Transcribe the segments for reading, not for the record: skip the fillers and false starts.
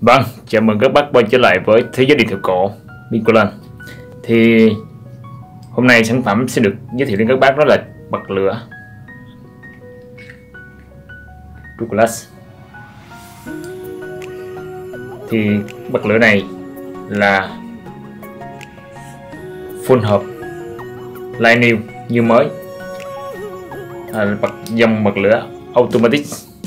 Vâng, chào mừng các bác quay trở lại với Thế giới điện thoại cổ Nicolas. Thì hôm nay sản phẩm sẽ được giới thiệu đến các bác đó là bật lửa Douglas. Thì bật lửa này là full hộp line new như mới, dòng bật lửa automatic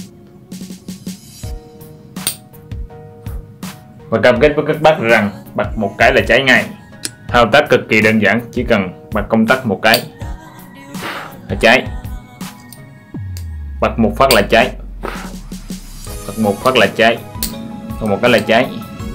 và cam kết với các bác rằng bật một cái là cháy ngay. Thao tác cực kỳ đơn giản, chỉ cần bật công tắc một cái là cháy, bật một phát là cháy, bật một phát là cháy, còn một cái là cháy.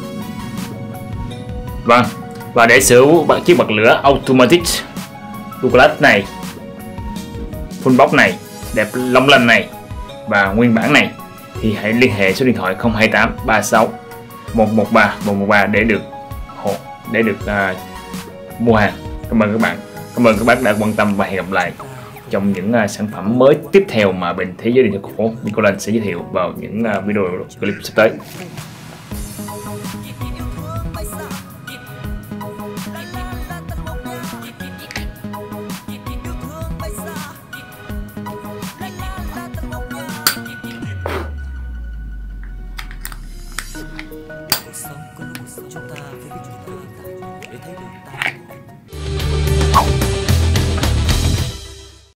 Vâng, và để sở hữu chiếc bật lửa automatic Douglas này, full box này, đẹp long lanh này và nguyên bản này thì hãy liên hệ số điện thoại 028 36 113 để được mua hàng. Cảm ơn các bạn. Cảm ơn các bác đã quan tâm và hẹn gặp lại trong những sản phẩm mới tiếp theo mà bên Thế giới điện thoại cổ Nicolas sẽ giới thiệu vào những video clip sắp tới. Cuộc sống có lúc chúng ta phải biết dừng lại để thấy được ta